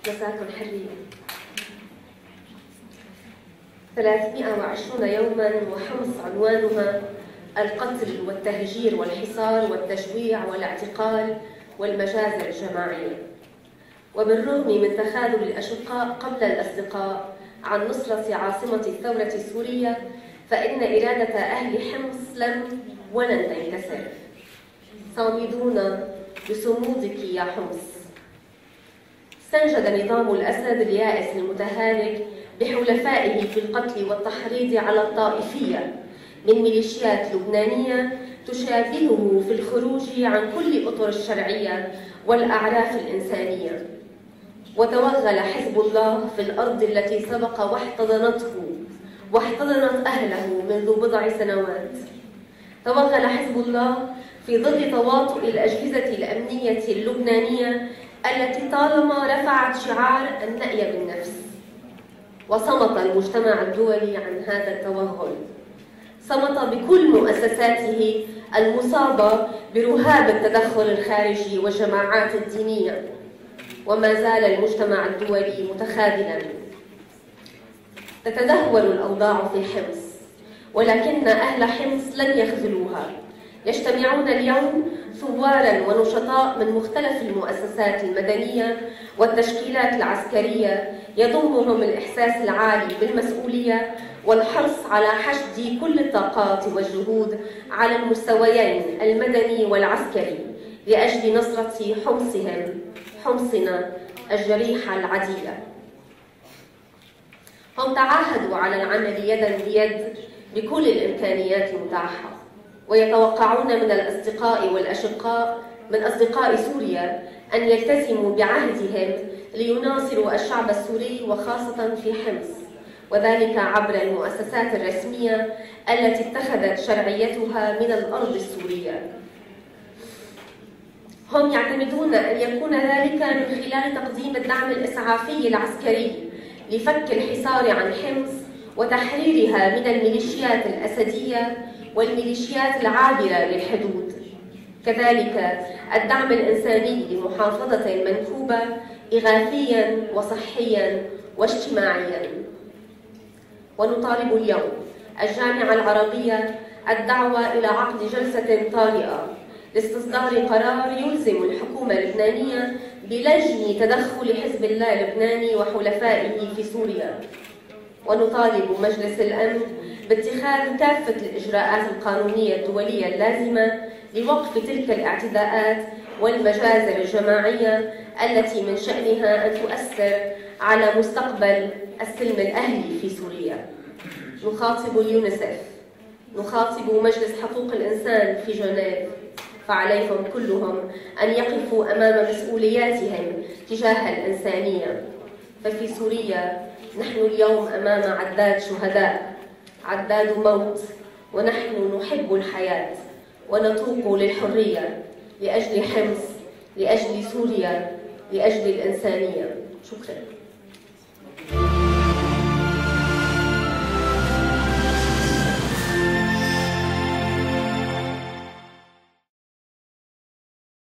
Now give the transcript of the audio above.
مساكن حرية. 320 يوما وحمص عنوانها القتل والتهجير والحصار والتجويع والاعتقال والمجازر الجماعية. وبالرغم من تخاذل الأشقاء قبل الأصدقاء عن نصرة عاصمة الثورة السورية، فإن إرادة أهل حمص لم ولن تنكسر. صامدون بصمودك يا حمص. استنجد نظام الأسد اليائس المتهالك بحلفائه في القتل والتحريض على الطائفية من ميليشيات لبنانية تشابهه في الخروج عن كل الأطر الشرعية والأعراف الإنسانية. وتوغل حزب الله في الأرض التي سبق واحتضنت أهله منذ بضع سنوات. توغل حزب الله في ظل تواطؤ الأجهزة الأمنية اللبنانية التي طالما رفعت شعار النأي بالنفس. وصمت المجتمع الدولي عن هذا التوغل، صمت بكل مؤسساته المصابة برهاب التدخل الخارجي والجماعات الدينية. وما زال المجتمع الدولي متخاذلا. تتدهور الأوضاع في حمص، ولكن أهل حمص لن يخذلوها. يجتمعون اليوم ثوارا ونشطاء من مختلف المؤسسات المدنية والتشكيلات العسكرية، يضمهم الإحساس العالي بالمسؤولية والحرص على حشد كل الطاقات والجهود على المستويين المدني والعسكري لأجل نصرة حمصنا الجريحة العديلة. هم تعاهدوا على العمل يدا بيد بكل الإمكانيات المتاحة، ويتوقعون من الأصدقاء والأشقاء من أصدقاء سوريا أن يلتزموا بعهدهم ليناصروا الشعب السوري وخاصة في حمص، وذلك عبر المؤسسات الرسمية التي اتخذت شرعيتها من الأرض السورية. هم يعتمدون أن يكون ذلك من خلال تقديم الدعم الإسعافي العسكري لفك الحصار عن حمص وتحريرها من الميليشيات الأسدية والميليشيات العابرة للحدود. كذلك الدعم الإنساني لمحافظة المنكوبة إغاثياً وصحياً واجتماعياً. ونطالب اليوم الجامعة العربية الدعوة إلى عقد جلسة طارئة لاستصدار قرار يلزم الحكومة اللبنانية بلجم تدخل حزب الله اللبناني وحلفائه في سوريا. ونطالب مجلس الأمن باتخاذ كافة الإجراءات القانونية الدولية اللازمة لوقف تلك الاعتداءات والمجازر الجماعية التي من شأنها أن تؤثر على مستقبل السلم الأهلي في سوريا. نخاطب اليونسف، نخاطب مجلس حقوق الإنسان في جنيف، فعليهم كلهم أن يقفوا أمام مسؤولياتهم تجاه الإنسانية. ففي سوريا نحن اليوم أمام عداد شهداء، عداد موت، ونحن نحب الحياة ونتوق للحرية لأجل حمص، لأجل سوريا، لأجل الإنسانية. شكرا.